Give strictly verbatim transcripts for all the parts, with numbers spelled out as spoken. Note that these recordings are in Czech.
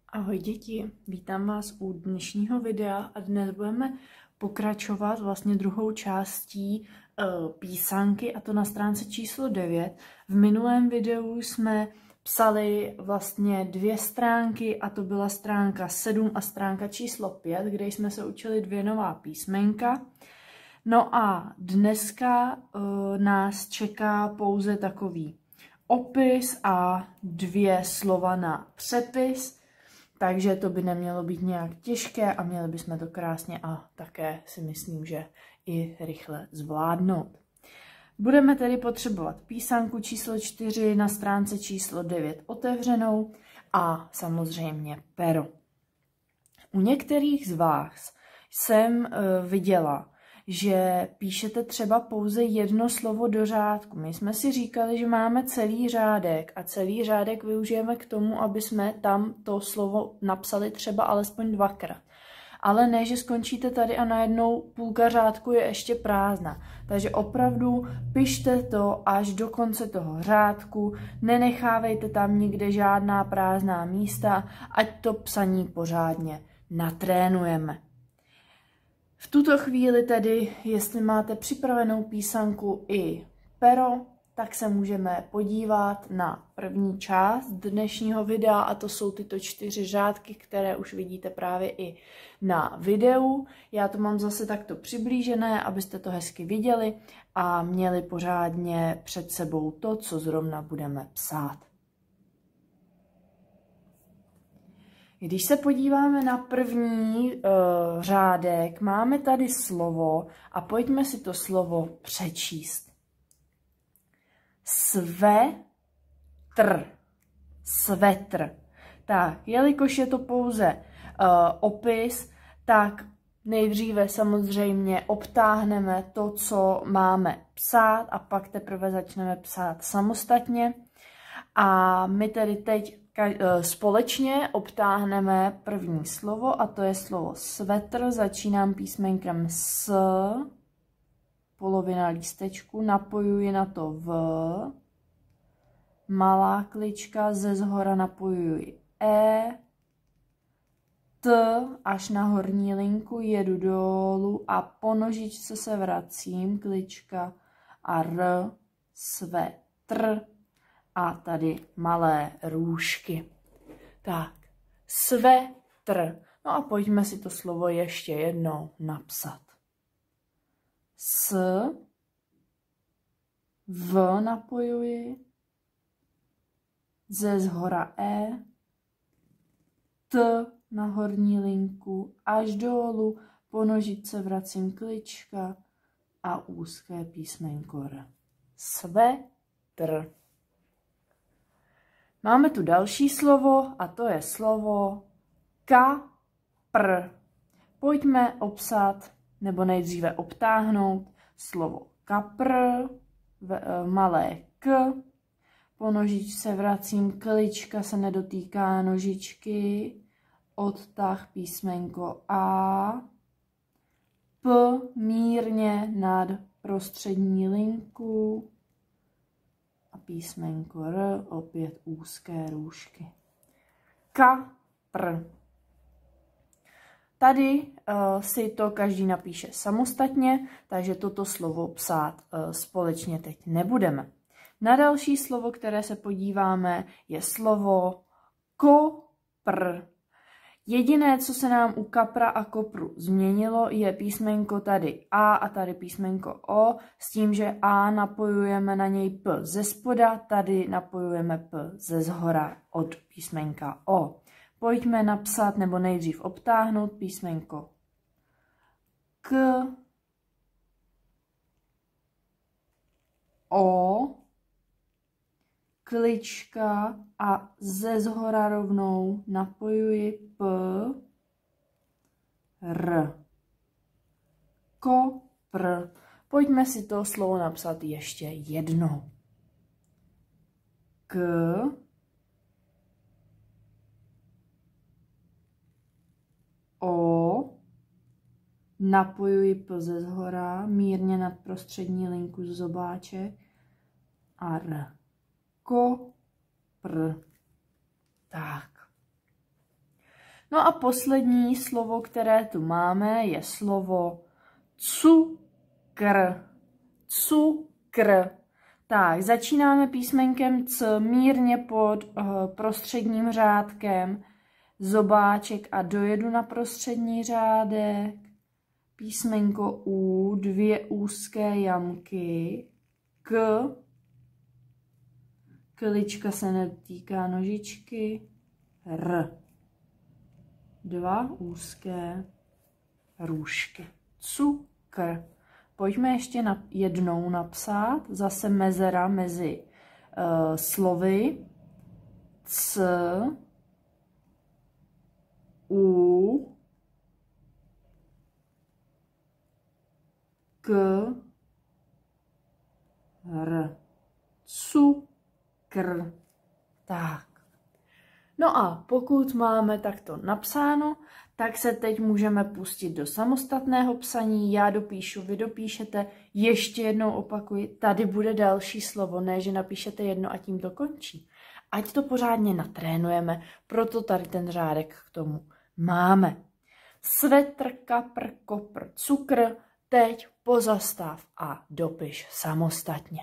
Ahoj děti, vítám vás u dnešního videa a dnes budeme pokračovat vlastně druhou částí uh, písanky, a to na stránce číslo devět. V minulém videu jsme psali vlastně dvě stránky, a to byla stránka sedm a stránka číslo pět, kde jsme se učili dvě nová písmenka. No a dneska uh, nás čeká pouze takový opis a dvě slova na přepis. Takže to by nemělo být nějak těžké a měli bychom to krásně a také si myslím, že i rychle zvládnout. Budeme tedy potřebovat písanku číslo čtyři na stránce číslo devět otevřenou a samozřejmě pero. U některých z vás jsem uh, viděla, že píšete třeba pouze jedno slovo do řádku. My jsme si říkali, že máme celý řádek a celý řádek využijeme k tomu, aby jsme tam to slovo napsali třeba alespoň dvakrát. Ale ne, že skončíte tady a najednou půlka řádku je ještě prázdná. Takže opravdu pište to až do konce toho řádku, nenechávejte tam nikde žádná prázdná místa, ať to psaní pořádně natrénujeme. V tuto chvíli tedy, jestli máte připravenou písanku i pero, tak se můžeme podívat na první část dnešního videa, a to jsou tyto čtyři řádky, které už vidíte právě i na videu. Já to mám zase takto přiblížené, abyste to hezky viděli a měli pořádně před sebou to, co zrovna budeme psát. Když se podíváme na první uh, řádek, máme tady slovo a pojďme si to slovo přečíst. Svetr. Svetr. Tak, jelikož je to pouze uh, opis, tak nejdříve samozřejmě obtáhneme to, co máme psát, a pak teprve začneme psát samostatně. A my tedy teď společně obtáhneme první slovo, a to je slovo svetr. Začínám písmenkem S, polovina lístečku, napojuji na to V, malá klička, ze zhora napojuji E, T až na horní linku, jedu dolů a po nožičce se vracím, klička a R, svetr. A tady malé růžky. Tak, svetr. No a pojďme si to slovo ještě jednou napsat. S, V napojuji, ze zhora E, T na horní linku, až dolů, po nožičce vracím klička a úzké písmenko R. Svetr. Máme tu další slovo, a to je slovo kapr. Pojďme obsat, nebo nejdříve obtáhnout slovo kapr, malé k, po nožičce vracím, klička se nedotýká nožičky, odtah písmenko A, P mírně nad prostřední linku, a písmenko R, opět úzké růžky. Kapr. Tady uh, si to každý napíše samostatně, takže toto slovo psát uh, společně teď nebudeme. Na další slovo, které se podíváme, je slovo kopr. Jediné, co se nám u kapra a kopru změnilo, je písmenko tady A a tady písmenko O, s tím, že A napojujeme na něj P ze spoda, tady napojujeme P ze zhora od písmenka O. Pojďme napsat, nebo nejdřív obtáhnout písmenko K, O, klička a ze zhora rovnou napojuji P, R. Kopr. Pojďme si to slovo napsat ještě jednou. K, O, napojuji P ze zhora, mírně nad prostřední linku z zobáček a R. Kopr. Tak. No a poslední slovo, které tu máme, je slovo cukr. Cukr. Tak, začínáme písmenkem C mírně pod uh, prostředním řádkem, zobáček a dojedu na prostřední řádek, písmenko U, dvě úzké jamky, K, klička se netýká nožičky, R, dva úzké růžky, cukr. Pojďme ještě na, jednou napsat, zase mezera mezi uh, slovy, C, U, K, R, cukr. Tak. No a pokud máme takto napsáno, tak se teď můžeme pustit do samostatného psaní. Já dopíšu, vy dopíšete. Ještě jednou opakuji, tady bude další slovo, ne, že napíšete jedno a tím to končí. Ať to pořádně natrénujeme, proto tady ten řádek k tomu máme. Svetr, kapr, kopr, cukr, teď pozastav a dopiš samostatně.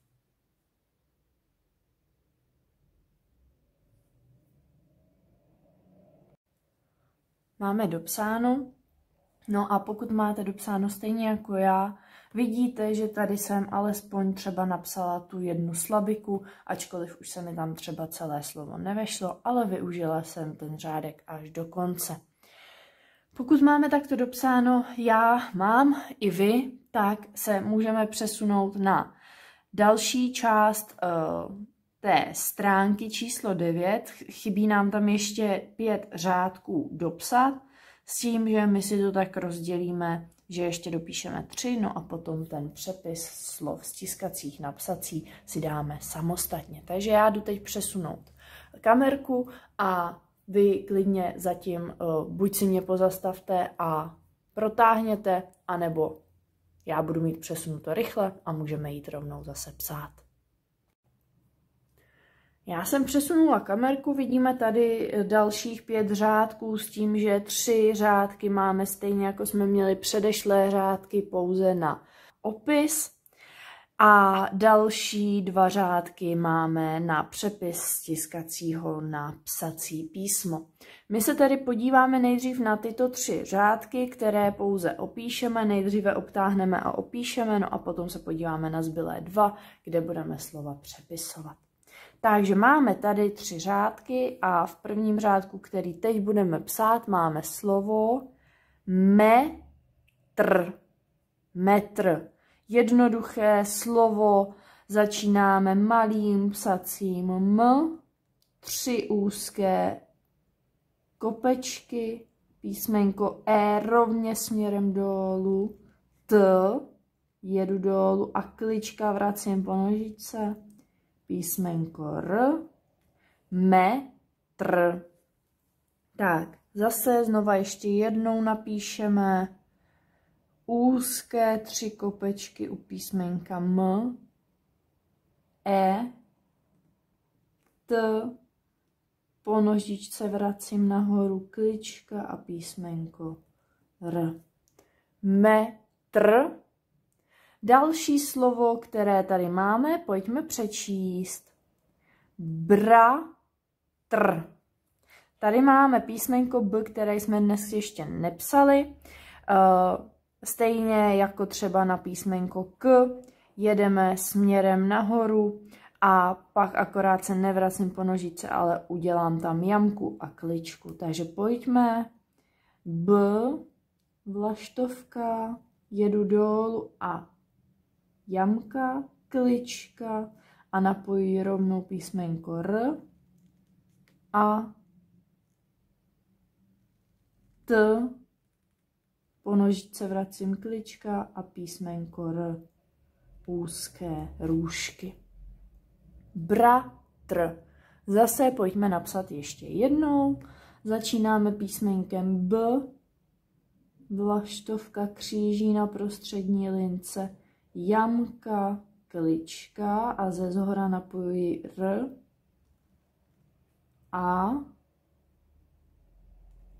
Máme dopsáno, no a pokud máte dopsáno stejně jako já, vidíte, že tady jsem alespoň třeba napsala tu jednu slabiku, ačkoliv už se mi tam třeba celé slovo nevešlo, ale využila jsem ten řádek až do konce. Pokud máme takto dopsáno, já mám i vy, tak se můžeme přesunout na další část uh, té stránky číslo devět. Chybí nám tam ještě pět řádků dopsat, s tím, že my si to tak rozdělíme, že ještě dopíšeme tři, no a potom ten přepis slov stiskacích na psací si dáme samostatně. Takže já jdu teď přesunout kamerku a vy klidně zatím uh, buď si mě pozastavte a protáhněte, anebo já budu mít přesunuto rychle a můžeme jít rovnou zase psát. Já jsem přesunula kamerku, vidíme tady dalších pět řádků s tím, že tři řádky máme stejně jako jsme měli předešlé řádky pouze na opis a další dva řádky máme na přepis stiskacího na psací písmo. My se tady podíváme nejdřív na tyto tři řádky, které pouze opíšeme, nejdříve obtáhneme a opíšeme, no a potom se podíváme na zbylé dva, kde budeme slova přepisovat. Takže máme tady tři řádky a v prvním řádku, který teď budeme psát, máme slovo metr. Metr. Jednoduché slovo, začínáme malým psacím M, tři úzké kopečky, písmenko E rovně směrem dolů, T, jedu dolů a klička vracím po nožičce, písmenko R, metr. Tak, zase znova ještě jednou napíšeme úzké tři kopečky u písmenka M, E, T, po nožičce vracím nahoru klička a písmenko R. Metr. Další slovo, které tady máme, pojďme přečíst. Bratr. Tady máme písmenko B, které jsme dnes ještě nepsali. Stejně jako třeba na písmenko K, jedeme směrem nahoru a pak akorát se nevracím po nožičce, ale udělám tam jamku a kličku. Takže pojďme. B, vlaštovka, jedu dolů a jamka, klička a napojí rovnou písmenko R a T, po nožičce vracím klička a písmenko R, úzké růžky. Bratr. Zase pojďme napsat ještě jednou. Začínáme písmenkem B, vlaštovka kříží na prostřední lince, jamka, klička a ze zhora napojuji R a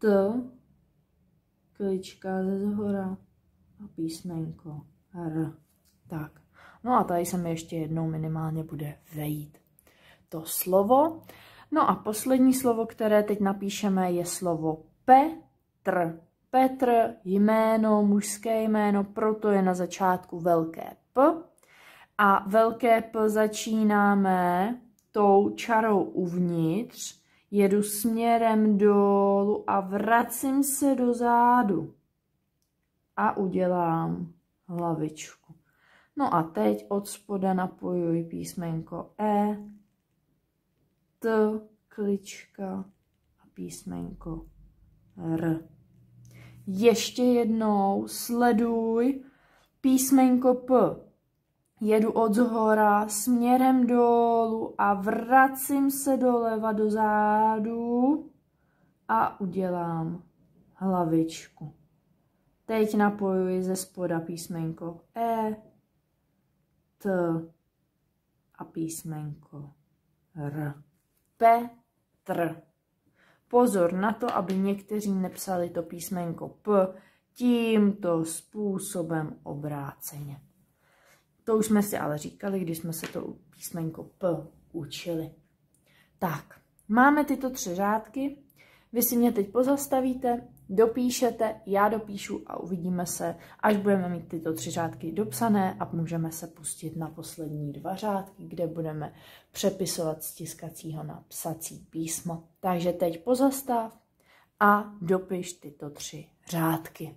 T, klička ze zhora a písmenko R. Tak. No a tady se mi ještě jednou minimálně bude vejít to slovo. No a poslední slovo, které teď napíšeme, je slovo Petr. Petr, jméno, mužské jméno, proto je na začátku velké P. A velké P začínáme tou čarou uvnitř, jedu směrem dolů a vracím se dozadu. A udělám hlavičku. No a teď od spoda napojuji písmenko E, T, klička a písmenko R. Ještě jednou sleduj písmenko P. Jedu od zhora směrem dolů a vracím se doleva dozadu a udělám hlavičku. Teď napojuji ze spoda písmenko E, T a písmenko R. Petr. Pozor na to, aby někteří nepsali to písmenko P tímto způsobem obráceně. To už jsme si ale říkali, když jsme se to písmenko P učili. Tak, máme tyto tři řádky. Vy si mě teď pozastavíte, dopíšete, já dopíšu a uvidíme se, až budeme mít tyto tři řádky dopsané a můžeme se pustit na poslední dva řádky, kde budeme přepisovat z tiskacího na psací písmo. Takže teď pozastav a dopiš tyto tři řádky.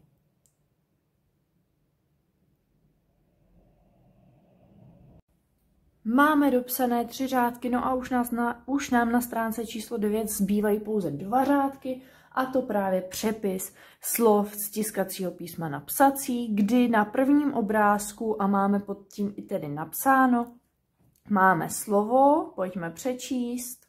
Máme dopsané tři řádky, no a už, nás na, už nám na stránce číslo devět zbývají pouze dva řádky, a to právě přepis slov z tiskacího písma na psací, kdy na prvním obrázku, a máme pod tím i tedy napsáno, máme slovo, pojďme přečíst,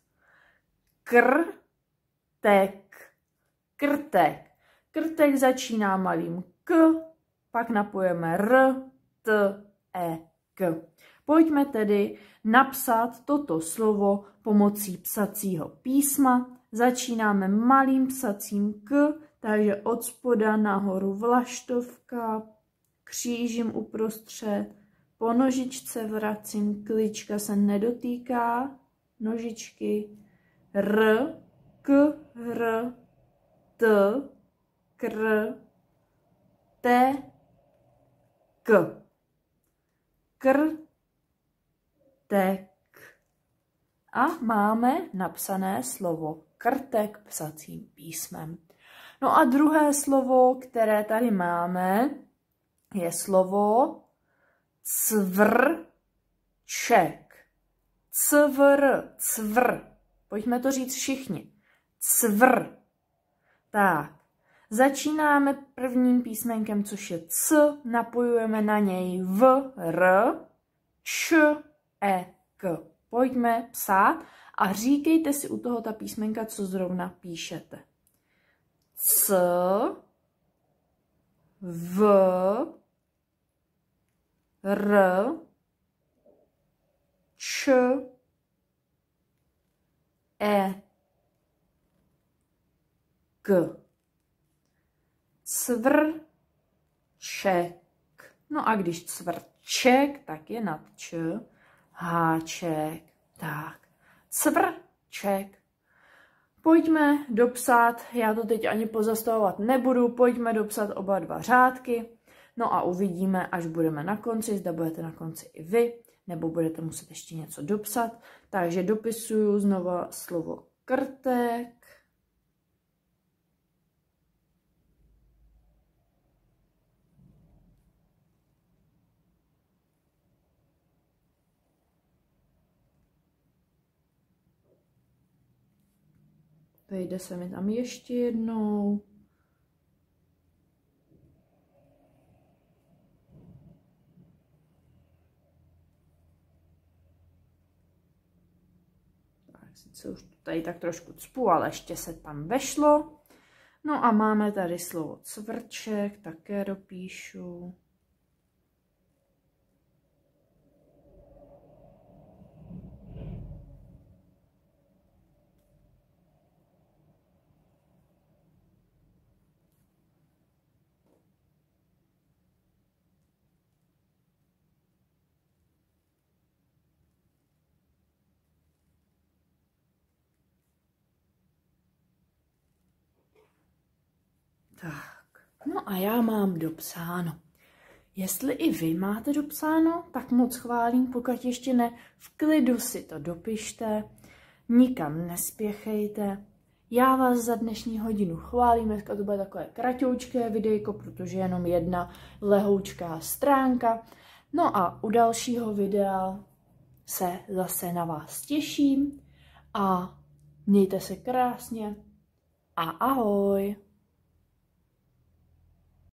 krtek, krtek. Krtek začíná malým k, pak napojeme r, t, e, k. Pojďme tedy napsat toto slovo pomocí psacího písma. Začínáme malým psacím k, takže od spoda nahoru vlaštovka, křížím uprostřed, po nožičce vracím, klička se nedotýká nožičky, r, k, r, t, kr, t, k. Kr, tek. A máme napsané slovo krtek psacím písmem. No a druhé slovo, které tady máme, je slovo cvrček. Cvr, cvr. Pojďme to říct všichni. Cvr. Tak. Začínáme prvním písmenkem, což je c, napojujeme na něj v, r, č, e, k. Pojďme psát a říkejte si u toho ta písmenka, co zrovna píšete. C, v, r, č, e, k. Cvrček. No a když cvrček, tak je nad č, háček, tak. Cvrček. Pojďme dopsat, já to teď ani pozastavovat nebudu, pojďme dopsat oba dva řádky, no a uvidíme, až budeme na konci, zda budete na konci i vy, nebo budete muset ještě něco dopsat. Takže dopisuju znova slovo krtek, vejde se mi tam ještě jednou. Tak, sice už tady tak trošku cpu, ale ještě se tam vešlo. No a máme tady slovo cvrček, také dopíšu. Tak, no a já mám dopsáno. Jestli i vy máte dopsáno, tak moc chválím, pokud ještě ne, v klidu si to dopište, nikam nespěchejte. Já vás za dnešní hodinu chválím, dneska to bude takové kratoučké videjko, protože jenom jedna lehoučká stránka. No a u dalšího videa se zase na vás těším a mějte se krásně a ahoj!